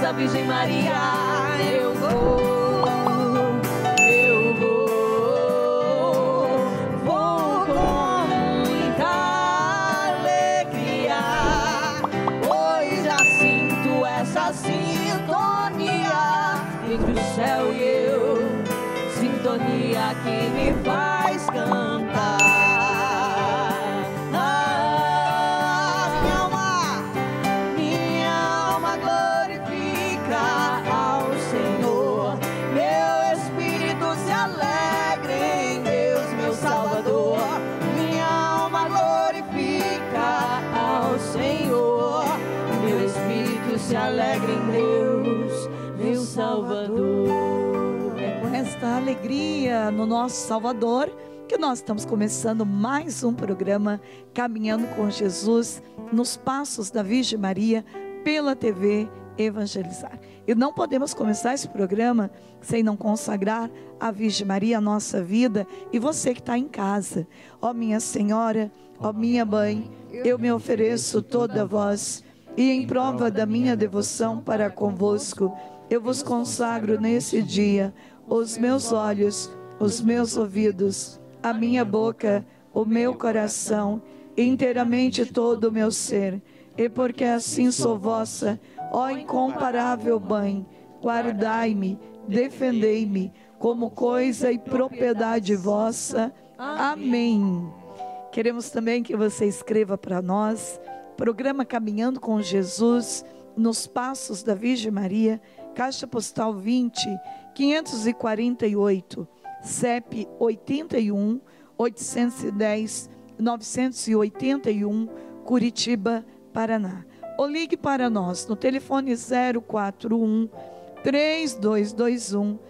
da Virgem Maria, eu vou com muita alegria, pois já sinto essa sintonia entre o céu e eu, sintonia que me faz cantar. Se alegre em Deus, meu Salvador. É com esta alegria no nosso Salvador que nós estamos começando mais um programa Caminhando com Jesus, nos passos da Virgem Maria, pela TV Evangelizar. E não podemos começar esse programa sem não consagrar a Virgem Maria a nossa vida. E você que está em casa, ó minha Senhora, ó minha Mãe, eu me ofereço toda a vós, e em prova da minha devoção para convosco, eu vos consagro nesse dia os meus olhos, os meus ouvidos, a minha boca, o meu coração, inteiramente todo o meu ser. E porque assim sou vossa, ó incomparável Mãe, guardai-me, defendei-me, como coisa e propriedade vossa. Amém. Queremos também que você escreva para nós, programa Caminhando com Jesus, nos passos da Virgem Maria, Caixa Postal 20, 548, CEP 81 810 981, Curitiba, Paraná. Ou ligue para nós no telefone 041 3221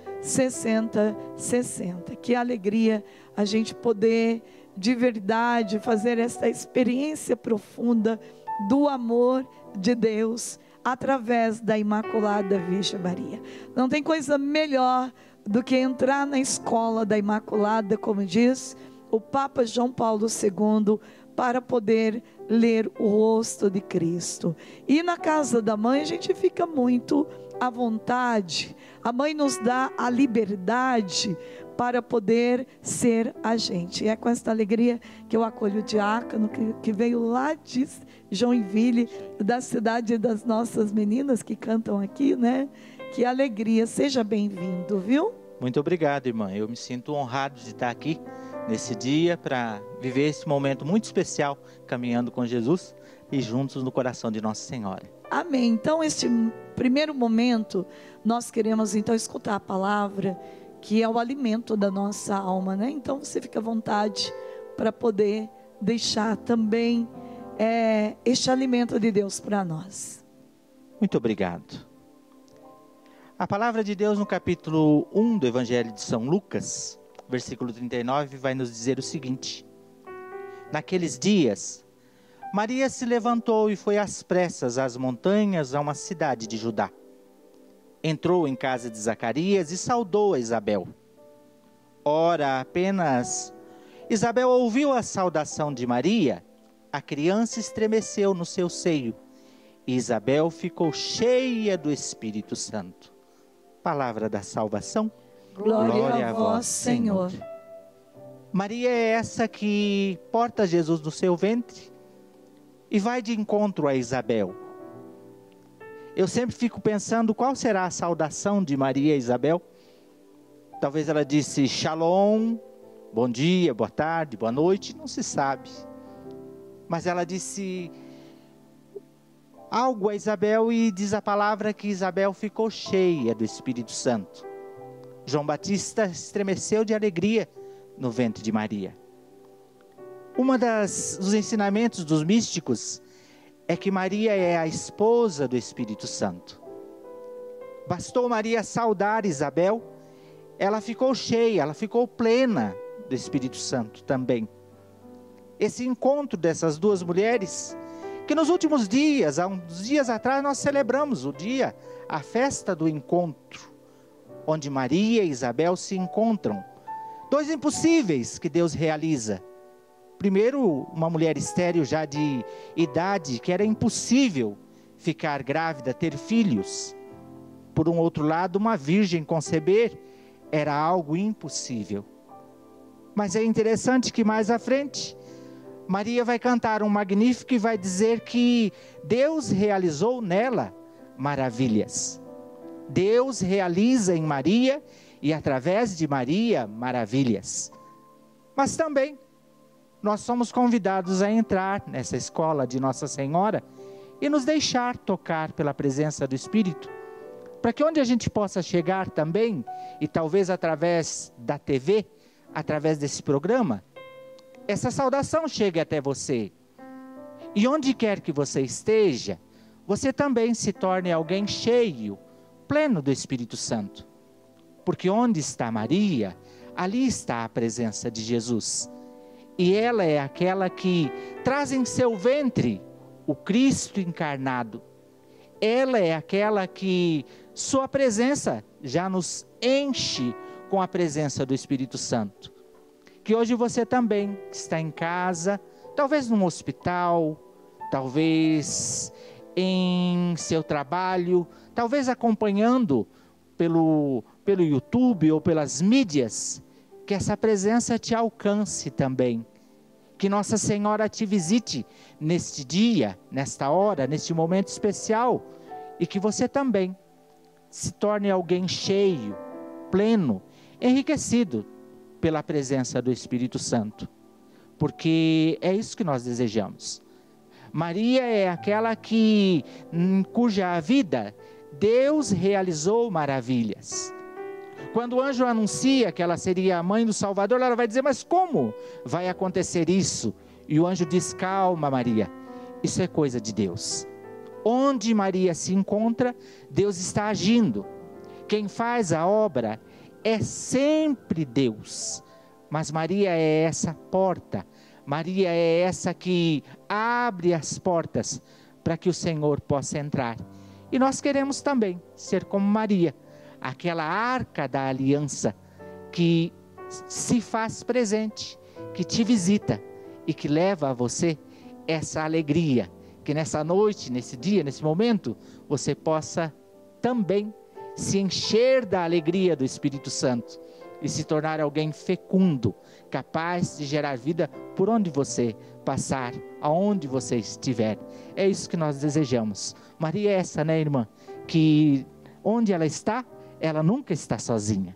6060. Que alegria a gente poder de verdade fazer esta experiência profunda do amor de Deus através da Imaculada Virgem Maria. Não tem coisa melhor do que entrar na escola da Imaculada, como diz o Papa João Paulo II, para poder ler o rosto de Cristo. E na casa da mãe a gente fica muito à vontade. A mãe nos dá a liberdade para poder ser a gente. E é com esta alegria que eu acolho o diácono que veio lá de Joinville, da cidade das nossas meninas que cantam aqui, né? Que alegria, seja bem-vindo, viu? Muito obrigado, irmã. Eu me sinto honrado de estar aqui nesse dia para viver esse momento muito especial, caminhando com Jesus e juntos no coração de Nossa Senhora. Amém. Então, este primeiro momento, nós queremos então escutar a palavra, que é o alimento da nossa alma, né? Então você fica à vontade para poder deixar também este alimento de Deus para nós. Muito obrigado. A palavra de Deus no capítulo 1 do Evangelho de São Lucas, versículo 39, vai nos dizer o seguinte: naqueles dias, Maria se levantou e foi às pressas às montanhas, a uma cidade de Judá. Entrou em casa de Zacarias e saudou a Isabel. Ora, apenas Isabel ouviu a saudação de Maria, a criança estremeceu no seu seio, e Isabel ficou cheia do Espírito Santo. Palavra da salvação. Glória a vós, Senhor. Maria é essa que porta Jesus no seu ventre e vai de encontro a Isabel. Eu sempre fico pensando qual será a saudação de Maria a Isabel. Talvez ela disse Shalom, bom dia, boa tarde, boa noite, não se sabe. Mas ela disse algo a Isabel e diz a palavra que Isabel ficou cheia do Espírito Santo. João Batista estremeceu de alegria no ventre de Maria. Dos ensinamentos dos místicos é que Maria é a esposa do Espírito Santo. Bastou Maria saudar Isabel, ela ficou cheia, ela ficou plena do Espírito Santo também. Esse encontro dessas duas mulheres, que nos últimos dias, há uns dias atrás, nós celebramos a festa do encontro, onde Maria e Isabel se encontram. Dois impossíveis que Deus realiza. Primeiro, uma mulher estéril já de idade, que era impossível ficar grávida, ter filhos. por um outro lado, uma virgem conceber era algo impossível. Mas é interessante que mais à frente, Maria vai cantar um magnífico e vai dizer que Deus realizou nela maravilhas. Deus realiza em Maria e através de Maria maravilhas. Mas também nós somos convidados a entrar nessa escola de Nossa Senhora e nos deixar tocar pela presença do Espírito, para que onde a gente possa chegar também, e talvez através da TV, através desse programa, essa saudação chegue até você. E onde quer que você esteja, você também se torne alguém cheio, pleno do Espírito Santo. Porque onde está Maria, ali está a presença de Jesus. E ela é aquela que traz em seu ventre o Cristo encarnado. Ela é aquela que sua presença já nos enche com a presença do Espírito Santo. Que hoje você também está em casa, talvez num hospital, talvez em seu trabalho, talvez acompanhando pelo YouTube ou pelas mídias, que essa presença te alcance também. Que Nossa Senhora te visite neste dia, nesta hora, neste momento especial, e que você também se torne alguém cheio, pleno, enriquecido pela presença do Espírito Santo. Porque é isso que nós desejamos. Maria é aquela cuja vida Deus realizou maravilhas. Quando o anjo anuncia que ela seria a mãe do Salvador, ela vai dizer, mas como vai acontecer isso? E o anjo diz, calma Maria, isso é coisa de Deus. Onde Maria se encontra, Deus está agindo. Quem faz a obra é sempre Deus. Mas Maria é essa porta, Maria é essa que abre as portas para que o Senhor possa entrar. E nós queremos também ser como Maria, aquela arca da aliança que se faz presente, que te visita e que leva a você essa alegria, que nessa noite, nesse dia, nesse momento, você possa também se encher da alegria do Espírito Santo e se tornar alguém fecundo, capaz de gerar vida por onde você passar, aonde você estiver. É isso que nós desejamos. Maria é essa, né, irmã? Que onde ela está, ela nunca está sozinha.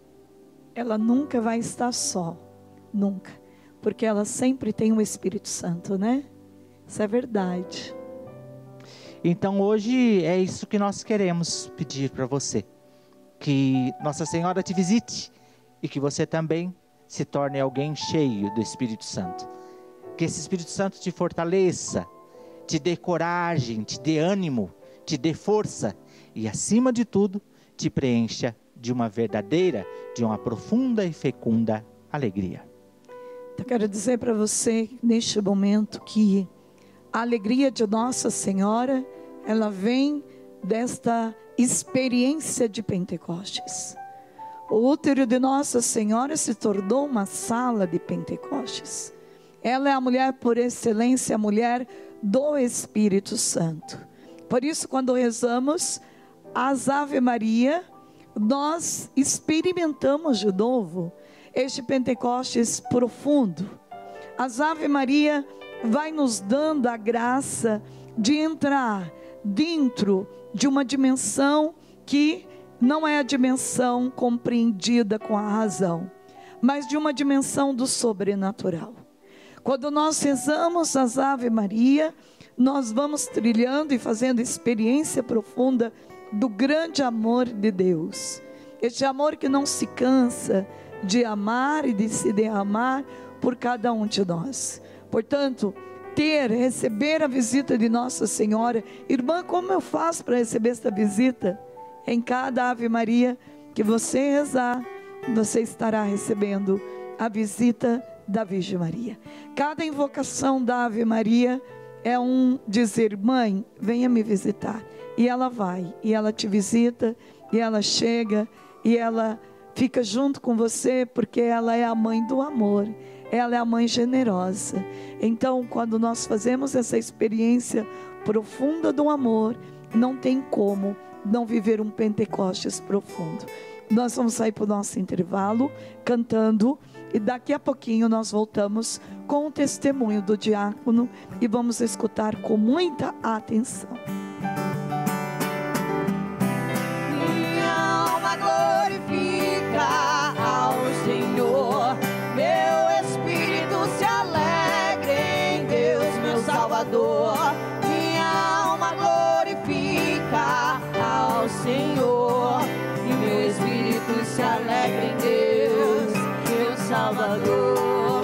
Ela nunca vai estar só, nunca, porque ela sempre tem o Espírito Santo, né? Isso é verdade. Então hoje é isso que nós queremos pedir para você, que Nossa Senhora te visite e que você também se torne alguém cheio do Espírito Santo. Que esse Espírito Santo te fortaleça, te dê coragem, te dê ânimo, te dê força e acima de tudo, te preencha de uma verdadeira, de uma profunda e fecunda alegria. Eu quero dizer para você, neste momento, que a alegria de Nossa Senhora, ela vem desta experiência de Pentecostes. O útero de Nossa Senhora se tornou uma sala de Pentecostes. Ela é a mulher por excelência, a mulher do Espírito Santo. Por isso, quando rezamos as Ave Maria, nós experimentamos de novo este Pentecostes profundo. As Ave Maria vai nos dando a graça de entrar dentro de uma dimensão que não é a dimensão compreendida com a razão, mas de uma dimensão do sobrenatural. Quando nós rezamos as Ave Maria, nós vamos trilhando e fazendo experiência profunda do grande amor de Deus. Este amor que não se cansa de amar e de se derramar por cada um de nós. Portanto, receber a visita de Nossa Senhora. Irmã, como eu faço para receber esta visita? Em cada Ave Maria que você rezar, você estará recebendo a visita da Virgem Maria. Cada invocação da Ave Maria é um dizer, mãe, venha me visitar. E ela vai, e ela te visita, e ela chega, e ela fica junto com você, porque ela é a mãe do amor, ela é a mãe generosa. Então, quando nós fazemos essa experiência profunda do amor, não tem como não viver um Pentecostes profundo. Nós vamos sair para o nosso intervalo, cantando, e daqui a pouquinho nós voltamos com o testemunho do diácono e vamos escutar com muita atenção. Minha alma glorifica ao Senhor, meu espírito se alegra em Deus, meu Salvador. Minha alma glorifica ao Senhor, e meu espírito se alegra em Deus, meu Salvador.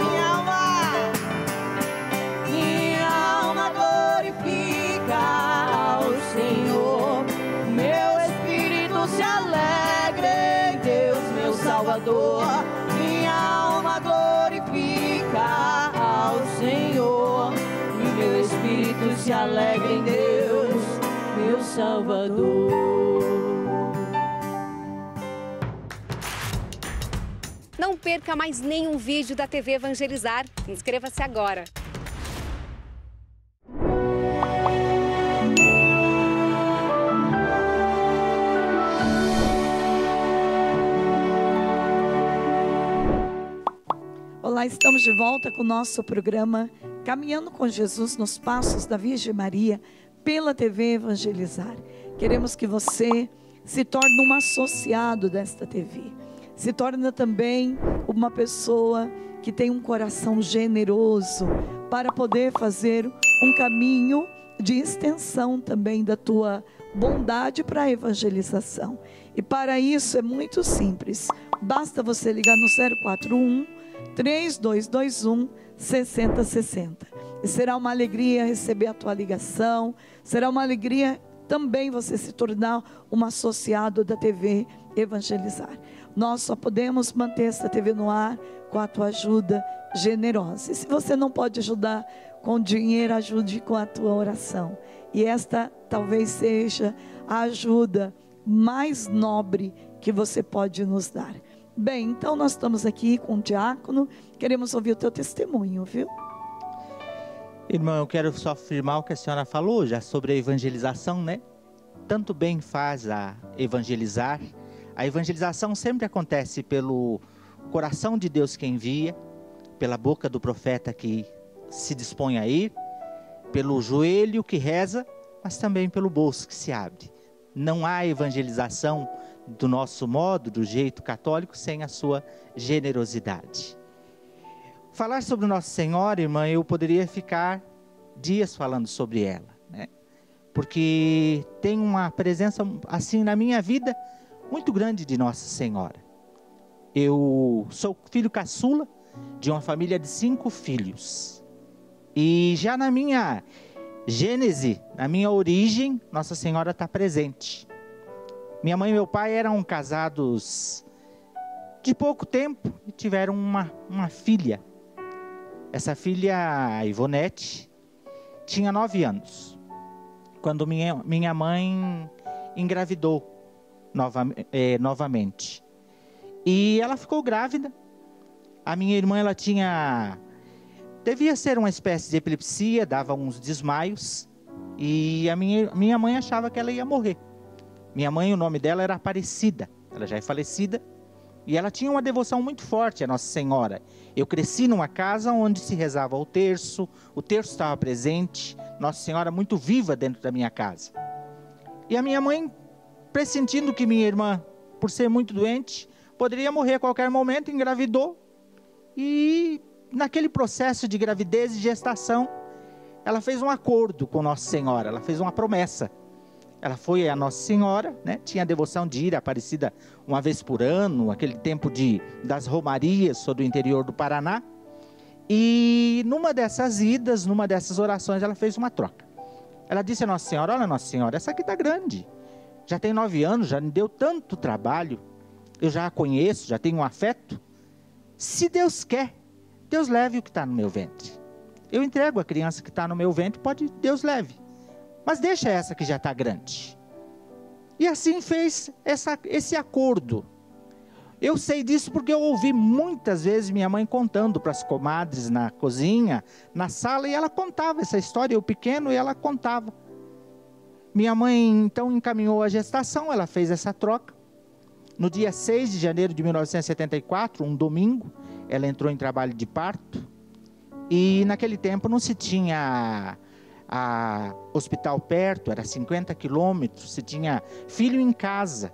Minha alma glorifica ao Senhor, meu espírito se alegra em Deus, meu Salvador. Minha alma glorifica ao Senhor, e meu espírito se alegra em Deus, meu Salvador. Não perca mais nenhum vídeo da TV Evangelizar. Inscreva-se agora. Olá, estamos de volta com o nosso programa Caminhando com Jesus nos Passos da Virgem Maria pela TV Evangelizar. Queremos que você se torne um associado desta TV. Se torne também uma pessoa que tem um coração generoso para poder fazer um caminho de extensão também da tua bondade para a evangelização. E para isso é muito simples. Basta você ligar no 041 3221 6060. E será uma alegria receber a tua ligação. Será uma alegria também você se tornar um associado da TV Evangelizar. Nós só podemos manter essa TV no ar com a tua ajuda generosa. E se você não pode ajudar com dinheiro, ajude com a tua oração. E esta talvez seja a ajuda mais nobre que você pode nos dar. Bem, então nós estamos aqui com o diácono, queremos ouvir o teu testemunho, viu? Irmão, eu quero só afirmar o que a senhora falou já sobre a evangelização, né? Tanto bem faz a evangelizar. A evangelização sempre acontece pelo coração de Deus que envia, pela boca do profeta que se dispõe a ir, pelo joelho que reza, mas também pelo bolso que se abre. Não há evangelização do nosso modo, do jeito católico, sem a sua generosidade. Falar sobre Nossa Senhora, irmã, eu poderia ficar dias falando sobre ela, né? Porque tem uma presença, assim, na minha vida, muito grande de Nossa Senhora. Eu sou filho caçula de uma família de 5 filhos. E já na minha gênese, na minha origem, Nossa Senhora está presente. Minha mãe e meu pai eram casados de pouco tempo e tiveram uma filha. Essa filha, a Ivonete, tinha 9 anos, quando minha mãe engravidou novamente. E ela ficou grávida. A minha irmã, ela devia ser uma espécie de epilepsia, dava uns desmaios, e a minha mãe achava que ela ia morrer. Minha mãe, o nome dela era Aparecida, ela já é falecida, e ela tinha uma devoção muito forte a Nossa Senhora. Eu cresci numa casa onde se rezava o terço estava presente, Nossa Senhora muito viva dentro da minha casa. E a minha mãe, pressentindo que minha irmã, por ser muito doente, poderia morrer a qualquer momento, engravidou, e naquele processo de gravidez e gestação, ela fez um acordo com Nossa Senhora, ela fez uma promessa. Ela foi a Nossa Senhora, né? Tinha a devoção de ir à Aparecida uma vez por ano, aquele tempo das romarias sobre o interior do Paraná. E numa dessas idas, numa dessas orações, ela fez uma troca. Ela disse a Nossa Senhora: olha, Nossa Senhora, essa aqui está grande, já tem 9 anos, já me deu tanto trabalho, eu já a conheço, já tenho um afeto. Se Deus quer, Deus leve o que está no meu ventre. Eu entrego a criança que está no meu ventre, pode Deus leve. Mas deixa essa que já está grande. E assim fez esse acordo. Eu sei disso porque eu ouvi muitas vezes minha mãe contando para as comadres na cozinha, na sala, e ela contava essa história, eu pequeno, e ela contava. Minha mãe então encaminhou a gestação, ela fez essa troca. No dia 6 de janeiro de 1974, um domingo, ela entrou em trabalho de parto. E naquele tempo não se tinha hospital perto, era 50 quilômetros, se tinha filho em casa.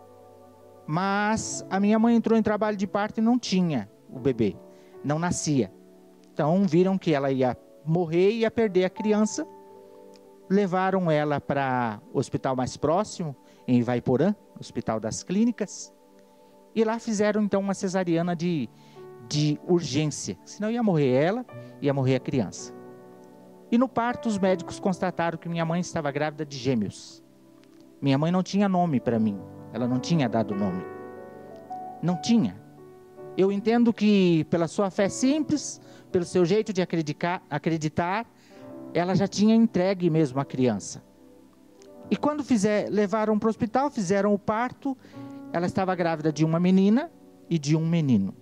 Mas a minha mãe entrou em trabalho de parto e não tinha o bebê, não nascia. Então viram que ela ia morrer e ia perder a criança. Levaram ela para o hospital mais próximo, em Ivaiporã, Hospital das Clínicas. E lá fizeram então uma cesariana de urgência, senão ia morrer ela, ia morrer a criança. E no parto os médicos constataram que minha mãe estava grávida de gêmeos. Minha mãe não tinha nome para mim, ela não tinha dado nome. Não tinha. Eu entendo que pela sua fé simples, pelo seu jeito de acreditar, ela já tinha entregue mesmo a criança. E quando levaram para o hospital, fizeram o parto, ela estava grávida de uma menina e de um menino.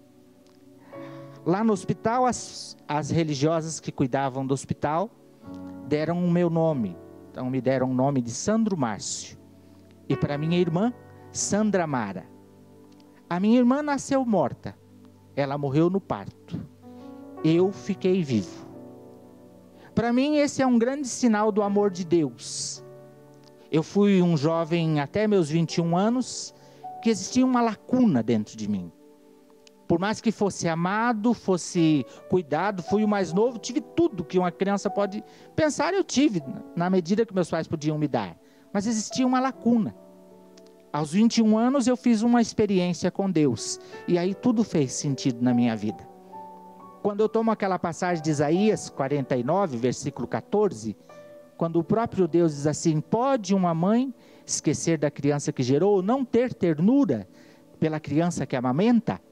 Lá no hospital, as religiosas que cuidavam do hospital deram o meu nome. Então me deram o nome de Sandro Márcio. E para minha irmã, Sandra Mara. A minha irmã nasceu morta. Ela morreu no parto. Eu fiquei vivo. Para mim esse é um grande sinal do amor de Deus. Eu fui um jovem até meus 21 anos, que existia uma lacuna dentro de mim. Por mais que fosse amado, fosse cuidado, fui o mais novo, tive tudo que uma criança pode pensar, eu tive, na medida que meus pais podiam me dar. Mas existia uma lacuna. Aos 21 anos eu fiz uma experiência com Deus, e aí tudo fez sentido na minha vida. Quando eu tomo aquela passagem de Isaías 49, versículo 14, quando o próprio Deus diz assim: pode uma mãe esquecer da criança que gerou, ou não ter ternura pela criança que amamenta?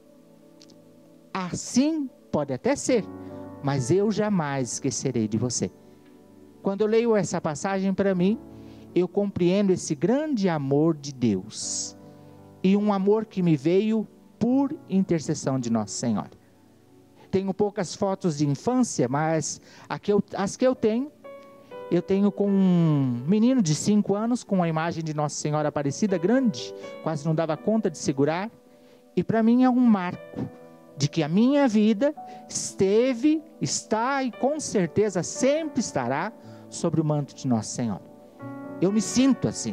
Assim pode até ser, mas eu jamais esquecerei de você. Quando eu leio essa passagem para mim, eu compreendo esse grande amor de Deus, e um amor que me veio por intercessão de Nossa Senhora. Tenho poucas fotos de infância, mas as que eu tenho com um menino de 5 anos, com a imagem de Nossa Senhora Aparecida grande, quase não dava conta de segurar, e para mim é um marco de que a minha vida esteve, está e com certeza sempre estará sobre o manto de Nossa Senhora. Eu me sinto assim.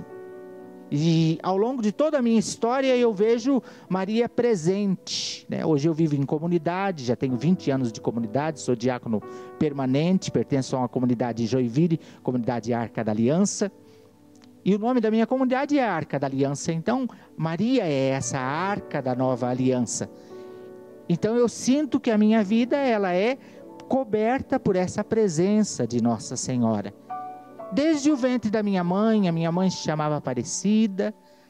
E ao longo de toda a minha história eu vejo Maria presente, né? Hoje eu vivo em comunidade, já tenho 20 anos de comunidade, sou diácono permanente, pertenço a uma comunidade de Joinville, comunidade Arca da Aliança. E o nome da minha comunidade é Arca da Aliança, então Maria é essa Arca da Nova Aliança. Então eu sinto que a minha vida ela é coberta por essa presença de Nossa Senhora. Desde o ventre da minha mãe, a minha mãe se chamava Aparecida.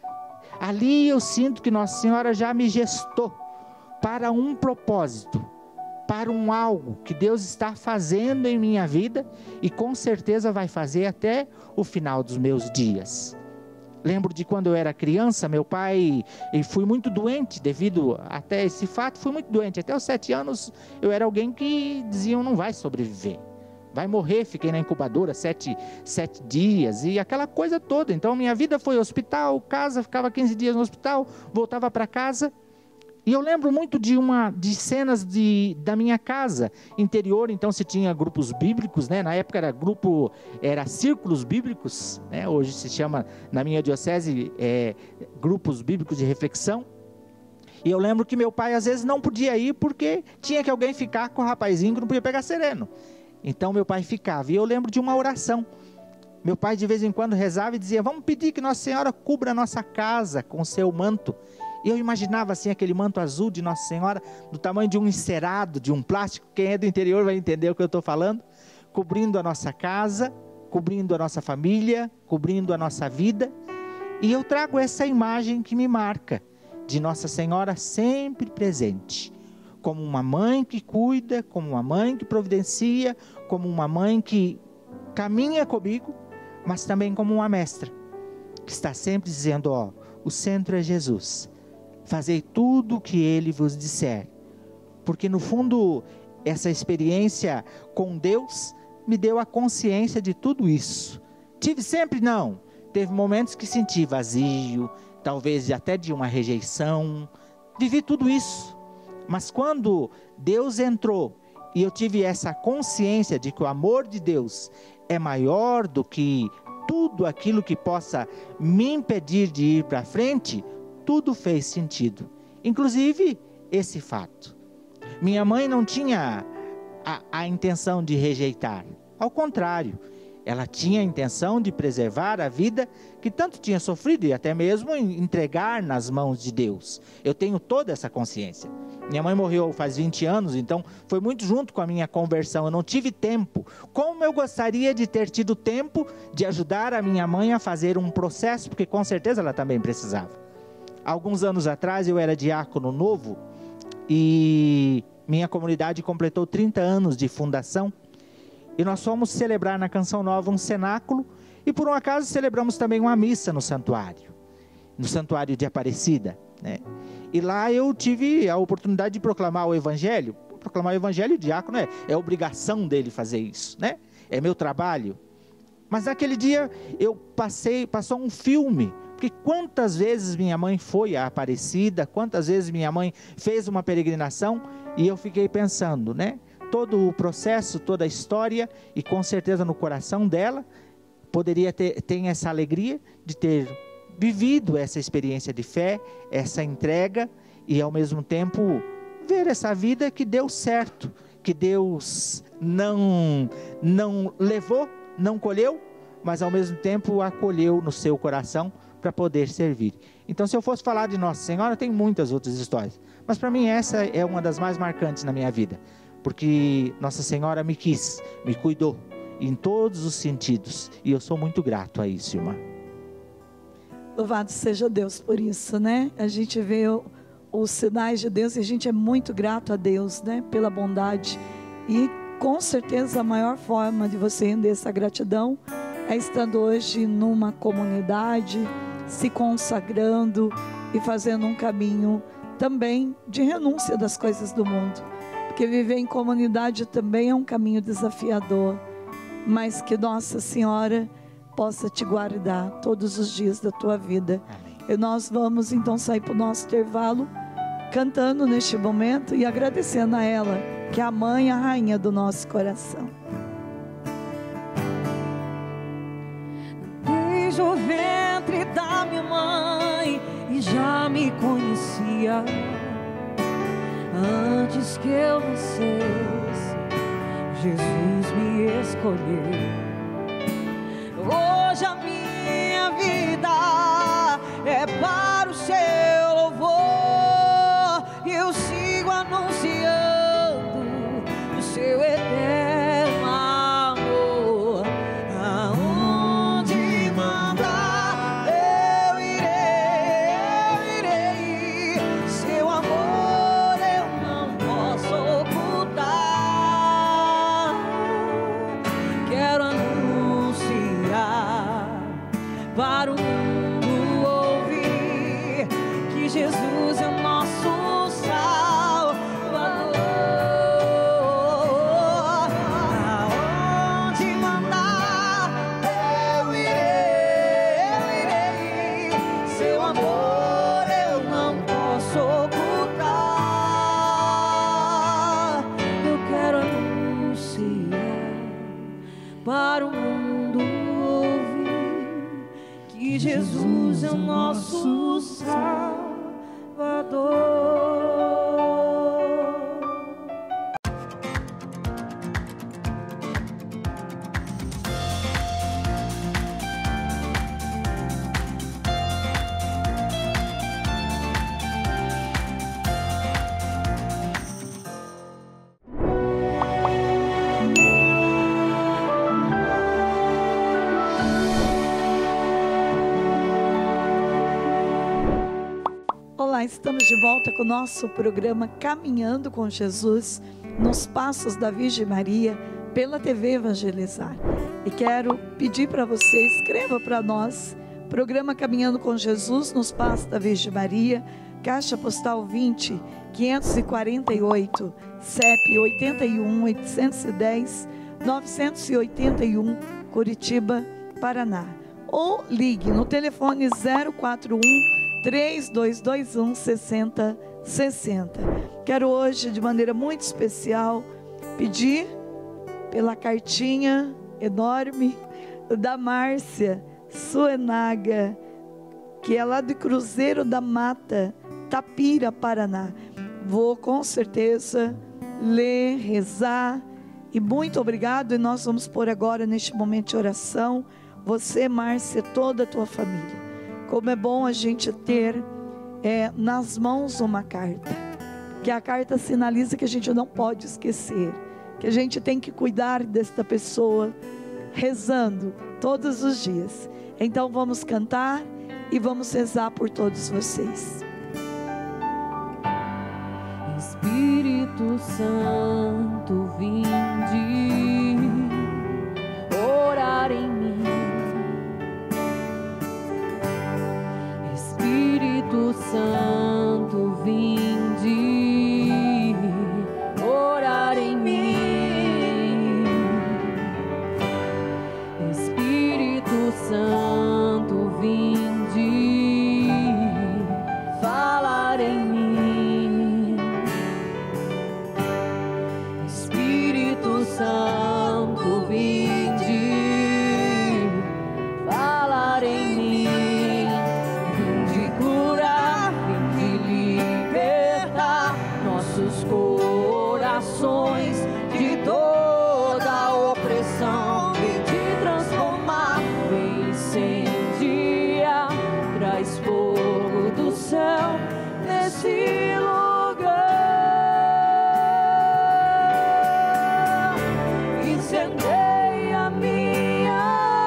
Ali eu sinto que Nossa Senhora já me gestou para um propósito, para um algo que Deus está fazendo em minha vida e com certeza vai fazer até o final dos meus dias. Lembro de quando eu era criança, meu pai, e fui muito doente devido até esse fato, fui muito doente. Até os 7 anos eu era alguém que diziam não vai sobreviver, vai morrer. Fiquei na incubadora 7 dias e aquela coisa toda. Então minha vida foi hospital, casa, ficava 15 dias no hospital, voltava para casa. E eu lembro muito de cenas da minha casa interior. Então se tinha grupos bíblicos, né? Na época era círculos bíblicos, né? Hoje se chama, na minha diocese, grupos bíblicos de reflexão. E eu lembro que meu pai às vezes não podia ir porque tinha que alguém ficar com o rapazinho que não podia pegar sereno. Então meu pai ficava, e eu lembro de uma oração. Meu pai de vez em quando rezava e dizia: vamos pedir que Nossa Senhora cubra a nossa casa com o seu manto. E eu imaginava assim aquele manto azul de Nossa Senhora, do tamanho de um encerado, de um plástico. Quem é do interior vai entender o que eu estou falando. Cobrindo a nossa casa, cobrindo a nossa família, cobrindo a nossa vida. E eu trago essa imagem que me marca, de Nossa Senhora sempre presente. Como uma mãe que cuida, como uma mãe que providencia, como uma mãe que caminha comigo, mas também como uma mestra, que está sempre dizendo: ó, o centro é Jesus, fazei tudo o que Ele vos disser. Porque no fundo, essa experiência com Deus me deu a consciência de tudo isso. Tive sempre? Não. teve momentos que senti vazio, talvez até de uma rejeição, vivi tudo isso. Mas quando Deus entrou e eu tive essa consciência de que o amor de Deus é maior do que tudo aquilo que possa me impedir de ir para frente, tudo fez sentido. Inclusive esse fato. Minha mãe não tinha a intenção de rejeitar. Ao contrário, ela tinha a intenção de preservar a vida que tanto tinha sofrido e até mesmo entregar nas mãos de Deus. Eu tenho toda essa consciência. Minha mãe morreu faz 20 anos, então foi muito junto com a minha conversão. Eu não tive tempo. Como eu gostaria de ter tido tempo de ajudar a minha mãe a fazer um processo, porque com certeza ela também precisava. Alguns anos atrás eu era diácono novo e minha comunidade completou 30 anos de fundação. E nós fomos celebrar na Canção Nova um cenáculo e por um acaso celebramos também uma missa no santuário de Aparecida, né? E lá eu tive a oportunidade de proclamar o Evangelho. Proclamar o Evangelho, o diácono é obrigação dele fazer isso, né? É meu trabalho. Mas naquele dia passou um filme, porque quantas vezes minha mãe foi a Aparecida, quantas vezes minha mãe fez uma peregrinação, e eu fiquei pensando, né? Todo o processo, toda a história, e com certeza no coração dela, poderia ter essa alegria de ter vivido essa experiência de fé, essa entrega, e ao mesmo tempo ver essa vida que deu certo, que Deus não levou, não colheu, mas ao mesmo tempo acolheu no seu coração para poder servir. Então, se eu fosse falar de Nossa Senhora, tem muitas outras histórias, mas para mim essa é uma das mais marcantes na minha vida, porque Nossa Senhora me quis, me cuidou em todos os sentidos, e eu sou muito grato a isso, irmã. Louvado seja Deus por isso, né? A gente vê os sinais de Deus e a gente é muito grato a Deus, né? Pela bondade. E com certeza a maior forma de você render essa gratidão é estando hoje numa comunidade, se consagrando e fazendo um caminho também de renúncia das coisas do mundo. Porque viver em comunidade também é um caminho desafiador, mas que Nossa Senhora possa te guardar todos os dias da tua vida. Amém. E nós vamos então sair para o nosso intervalo, cantando neste momento e agradecendo a ela, que é a mãe, a rainha do nosso coração. Desde o ventre da minha mãe e já me conhecia, antes que eu nascesse, Jesus me escolheu. Hoje a minha vida é para o seu louvor, e eu sigo anunciando o seu eterno amor. Aonde mandar eu irei, seu amor eu não posso ocultar. Quero para o mundo ouvir que Jesus é o nosso Salvador. Aonde mandar eu irei, seu amor eu não posso ocultar. Eu quero anunciar para o mundo que Jesus é o nosso Salvador. Olá, estamos de volta com o nosso programa Caminhando com Jesus, nos Passos da Virgem Maria, pela TV Evangelizar. E quero pedir para você, escreva para nós, programa Caminhando com Jesus, nos Passos da Virgem Maria, Caixa Postal 20, 548, CEP 81 810 981, Curitiba, Paraná. ou ligue no telefone 041 3221 6060. Quero hoje, de maneira muito especial, pedir pela cartinha enorme da Márcia Suenaga, que é lá do Cruzeiro da Mata, Tapira, Paraná. Vou com certeza ler, rezar, e muito obrigado. E nós vamos pôr agora neste momento de oração, você, Márcia, toda a tua família. Como é bom a gente ter nas mãos uma carta, que a carta sinaliza que a gente não pode esquecer, que a gente tem que cuidar desta pessoa, rezando todos os dias. Então vamos cantar e vamos rezar por todos vocês. Espírito Santo, vinde orar em mim. Espírito Santo, vinde orar em mim. Espírito Santo, vinde falar em mim. Espírito Santo, vinde falar em mim. Vinde curar, vinde libertar nossos corações de toda opressão. Vinde transformar, vem incendiar, traz fogo do céu nesse lugar. Incendeia minha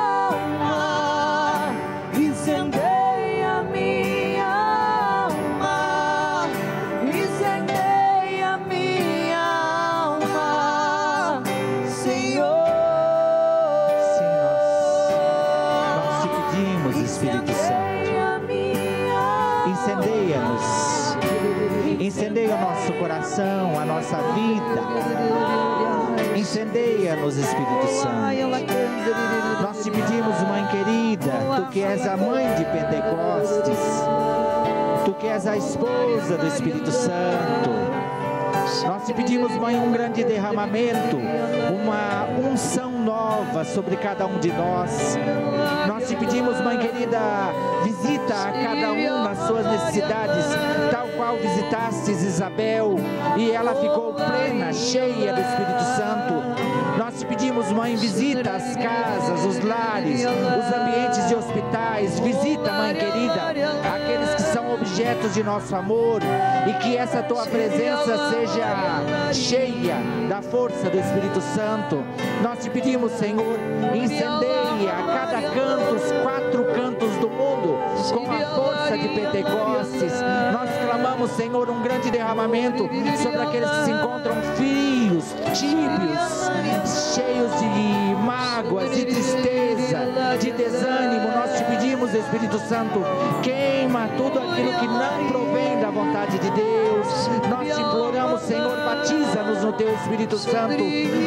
alma, incendeia minha alma, incendeia minha alma, Senhor. Sim, nós te pedimos, Espírito Santo, incendeia-nos, incendeia o nosso coração, a nossa vida, incendeia-nos, Espírito Santo. Nós te pedimos, Mãe querida, tu que és a mãe de Pentecostes, tu que és a esposa do Espírito Santo, nós te pedimos, Mãe, um grande derramamento, uma unção nova sobre cada um de nós. Nós te pedimos, Mãe querida, visita a cada um nas suas necessidades, tal qual visitastes Isabel, e ela ficou plena, cheia do Espírito Santo. Nós te pedimos, Mãe, visita as casas, os lares, os ambientes de hospitais. Visita, Mãe querida, aqueles que são objetos de nosso amor, e que essa tua presença seja cheia da força do Espírito Santo. Nós te pedimos, Senhor, incendeia a cada canto, os 4 cantos do mundo, com a força de Pentecostes. Nós clamamos, Senhor, um grande derramamento sobre aqueles que se encontram frios, tíbios, cheios de mágoas, de tristeza, de desânimo. Nós te pedimos, Espírito Santo, queima tudo aquilo que não provém da vontade de Deus. Nós te imploramos, Senhor, batiza-nos no teu Espírito Santo.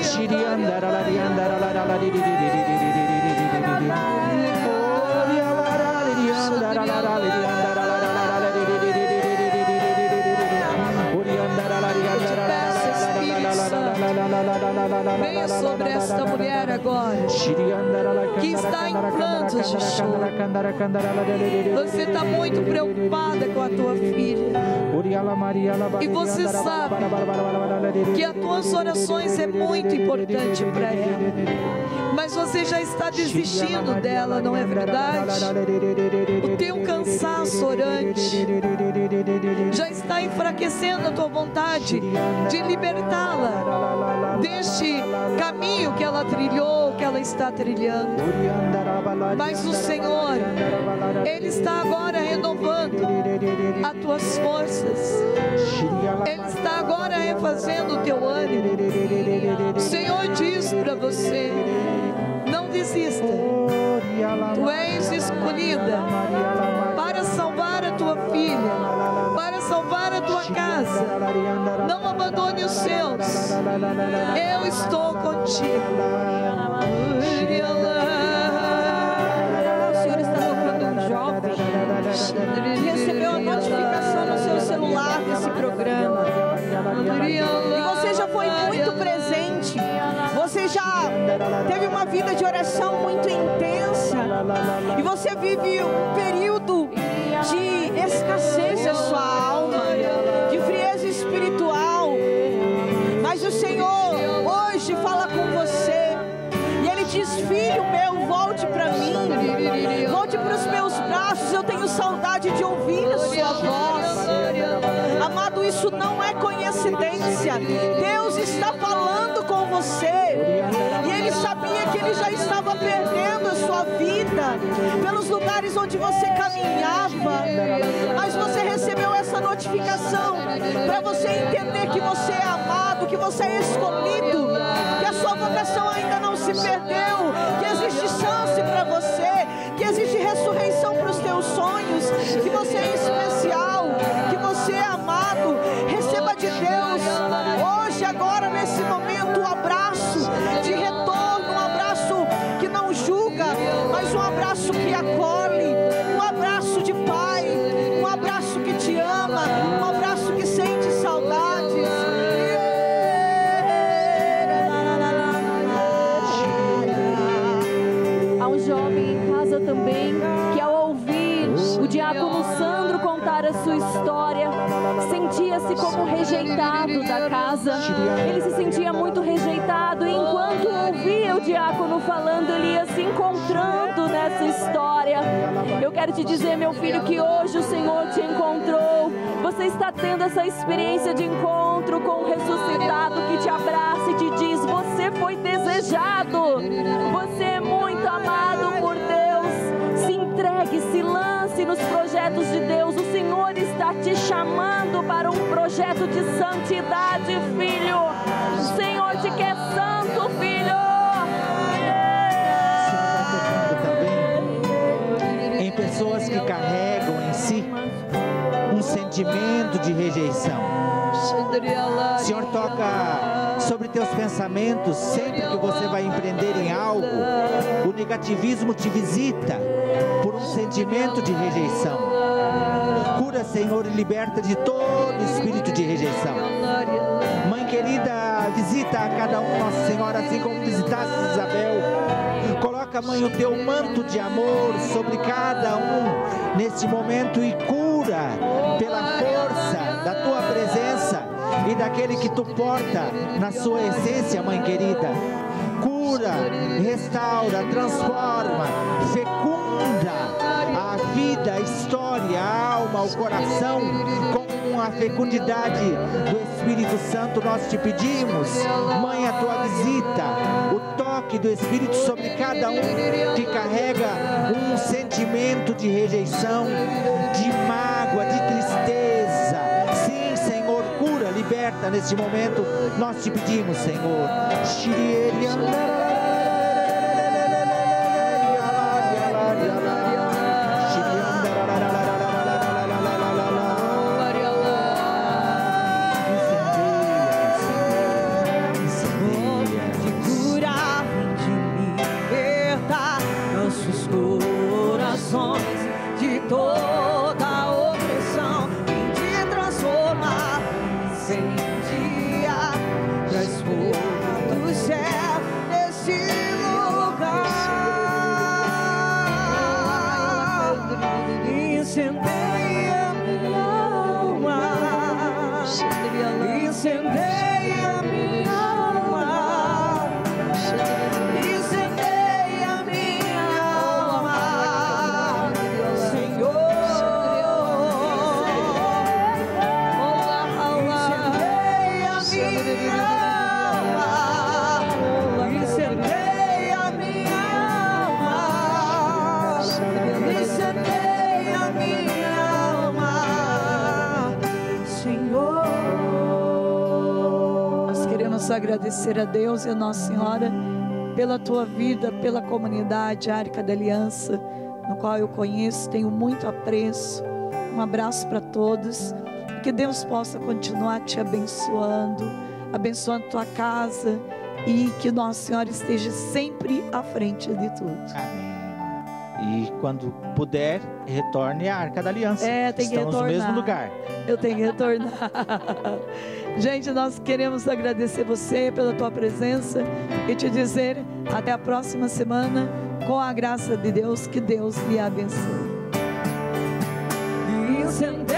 Venha sobre esta mulher agora, que está em prantos de choro. Você está muito preocupada com a tua filha, e você sabe que as tuas orações é muito importante para ela, mas você já está desistindo dela, não é verdade? O teu cansaço orante já está enfraquecendo a tua vontade de libertá-la deste caminho que ela trilhou, que ela está trilhando. Mas o Senhor, Ele está agora renovando as tuas forças. Ele está agora refazendo o teu ânimo. O Senhor diz para você: não desista. Tu és escolhida para salvar a tua filha, para salvar a tua casa. Não abandone os seus. Eu estou contigo. que recebeu a notificação no seu celular desse programa. E você já foi muito presente. Você já teve uma vida de oração muito intensa. E você vive um período de escassez da sua alma, de frieza espiritual. Mas o Senhor hoje fala com você. E Ele diz: filho meu, volte para mim. Volte para os meus braços. Eu tenho saudade de ouvir a sua voz. Amado, isso não é coincidência. Deus está falando com você. E Ele sabia que Ele já estava perdendo a sua vida pelos lugares onde você caminhava. Mas você recebeu essa notificação para você entender que você é amado, que você é escolhido, que a sua vocação ainda não se perdeu, que existe chance para você, que existe ressurreição para os teus sonhos, que você é especial, que você é amado. Receba de Deus hoje, agora, nesse momento, um abraço de retorno, um abraço que não julga, mas um abraço que acolhe, um abraço de pai, um abraço que te ama, um abraço que sente saudades. Há um jovem em casa também que, ao ouvir o diácono Sandro contar a sua história, sentia-se como rejeitado da casa. Ele se sentia muito rejeitado, e enquanto ouvia o diácono falando, ele ia se encontrando nessa história. Eu quero te dizer, meu filho, que hoje o Senhor te encontrou. Você está tendo essa experiência de encontro com o ressuscitado que te abraça e te diz: você foi desejado, você é muito amado por Deus. Se entregue, se lance nos projetos de Deus. O Senhor está te chamando para um projeto de santidade, filho. O Senhor te quer santo, filho. Também em pessoas que carregam em si um sentimento de rejeição. O Senhor toca sobre teus pensamentos. Sempre que você vai empreender em algo, o negativismo te visita por um sentimento de rejeição. Cura, Senhor, e liberta de todo espírito de rejeição. Mãe querida, visita a cada um, Nossa Senhora, assim como visitaste Isabel. Coloca, Mãe, o teu manto de amor sobre cada um neste momento e cura pela força da tua presença e daquele que tu porta na sua essência, Mãe querida. Cura, restaura, transforma, fecunda a vida, a história, a alma, o coração com a fecundidade do Espírito Santo. Nós te pedimos, Mãe, a tua visita, o toque do Espírito sobre cada um que carrega um sentimento de rejeição, de mágoa, de tristeza. Sim, Senhor, cura, liberta neste momento. Nós te pedimos, Senhor. De toda a opressão, vem te transformar, incendia, traz fogo do céu nesse lugar, incendeia minha alma, incendeia minha alma, incendeia minha alma, Senhor. Agradecer a Deus e a Nossa Senhora pela tua vida, pela comunidade Arca da Aliança, no qual eu conheço, tenho muito apreço. Um abraço para todos, que Deus possa continuar te abençoando, abençoando tua casa, e que Nossa Senhora esteja sempre à frente de tudo. Amém. E quando puder, retorne à Arca da Aliança. Tem que Estamos retornar. no mesmo lugar. Eu tenho que retornar. Gente, nós queremos agradecer você pela tua presença e te dizer até a próxima semana, com a graça de Deus, que Deus lhe abençoe.